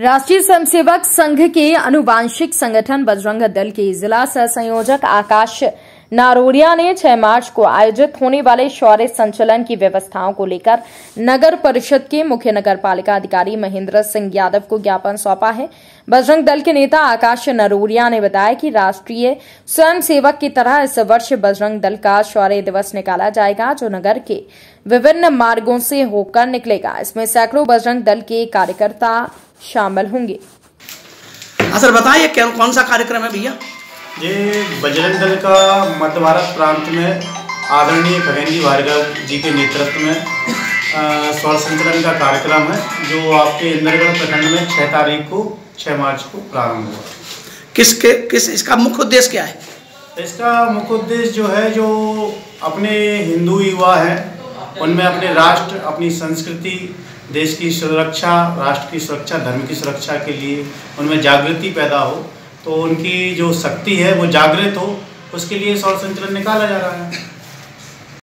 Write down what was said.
राष्ट्रीय स्वयंसेवक संघ के आनुवांशिक संगठन बजरंग दल के जिला सह संयोजक आकाश नारोरिया ने 6 मार्च को आयोजित होने वाले शौर्य संचलन की व्यवस्थाओं को लेकर नगर परिषद के मुख्य नगरपालिका अधिकारी महेंद्र सिंह यादव को ज्ञापन सौंपा है। बजरंग दल के नेता आकाश नारोरिया ने बताया कि राष्ट्रीय स्वयंसेवक की तरह इस वर्ष बजरंग दल का शौर्य दिवस निकाला जाएगा, जो नगर के विभिन्न मार्गों से होकर निकलेगा। इसमें सैकड़ों बजरंग दल के कार्यकर्ता शामिल होंगे। सर बताइए कौन सा कार्यक्रम है भैया? ये बजरंग दल का मध्य भारत प्रांत में आदरणीय खगेन भार्गव जी के नेतृत्व में शौर्य संचलन का कार्यक्रम है, जो आपके इंद्रगढ़ प्रखंड में 6 मार्च को प्रारंभ हुआ। इसका मुख्य उद्देश्य क्या है? इसका मुख्य उद्देश्य जो है, जो अपने हिंदू युवा हैं उनमें अपने राष्ट्र, अपनी संस्कृति, देश की सुरक्षा, राष्ट्र की सुरक्षा, धर्म की सुरक्षा के लिए उनमें जागृति पैदा हो, तो उनकी जो शक्ति है वो जागृत हो, उसके लिए शौर्य संचलन निकाला जा रहा है।